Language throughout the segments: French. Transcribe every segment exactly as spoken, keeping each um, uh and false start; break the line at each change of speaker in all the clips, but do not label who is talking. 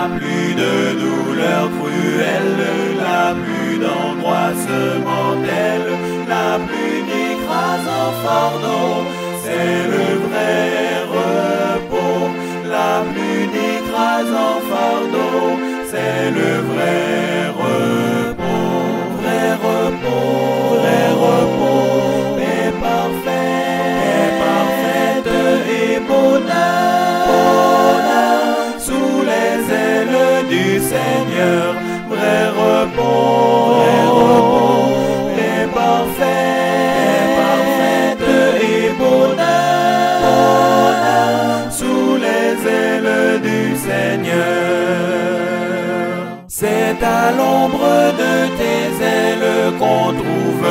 n'a plus de douleur cruelle, n'a plus d'angoisse mortelle, n'a plus d'écrasant fardeau, c'est le vrai repos. N'a plus d'écrasant fardeau, c'est le vrai repos. Vrai repos, vrai repos, paix parfaite, paix parfaite et bonheur, bonheur sous les ailes du Seigneur. Vrai repos, vrai repos, paix parfaite, paix parfaite et bonheur, bonheur sous les ailes du Seigneur. C'est à l'ombre de tes ailes qu'on trouve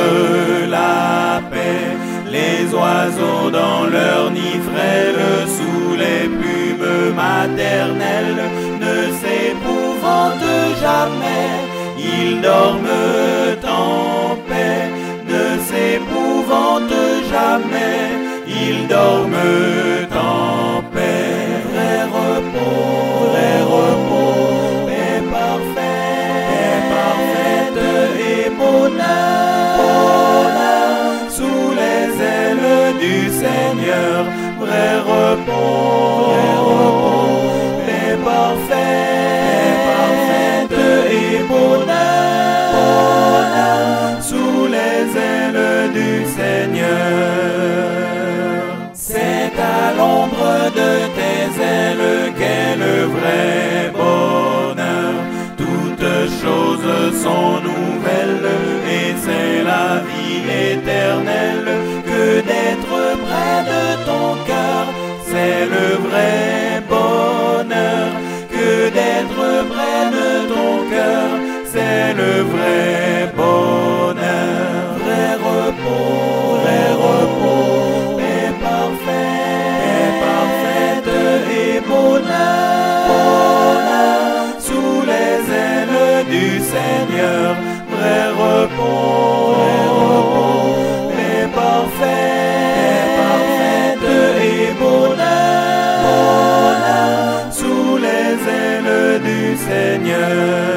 la paix. Les oiseaux dans leur nid frêle, sous les plumes maternelles, ne s'épouvantent jamais. Ils dorment en paix, ne s'épouvantent jamais. Ils dorment en paix. Vrai repos, vrai repos, paix parfaite, paix parfaite et bonheur, bonheur sous les ailes du Seigneur. Vrai repos, vrai repos, paix parfaite, paix parfaite et bonheur, bonheur sous les ailes du Seigneur. C'est à l'ombre de tes ailes qu'est le vrai bonheur. Toutes choses sont nouvelles et c'est la vie éternelle que d'être près de ton cœur. C'est le vrai bonheur que d'être près de ton cœur. C'est le vrai bonheur. Vrai repos, vrai repos, paix parfaite, paix parfaite et bonheur, bonheur sous les ailes du Seigneur. Vrai repos, vrai repos, paix parfaite, paix parfaite et bonheur, bonheur sous les ailes du Seigneur.